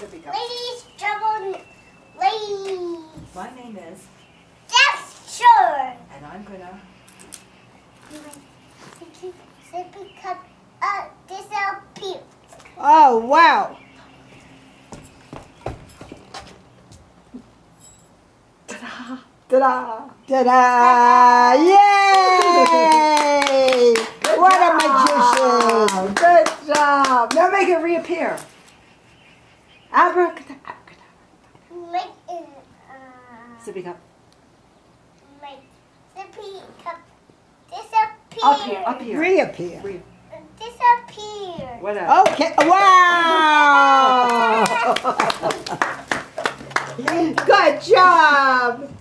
sippy cup. Ladies, trouble, ladies. My name is. Dax Schorr. And I'm gonna. Sippy cup disappear. Oh, wow. Ta-da! Ta-da! Ta-da! Yay! What a magician! Good job! Now make it reappear. Abracadabra. Make Sippy cup. make sippy cup disappear. Up here, up here. Reappear. Disappear. Whatever. Okay. Wow! Good job!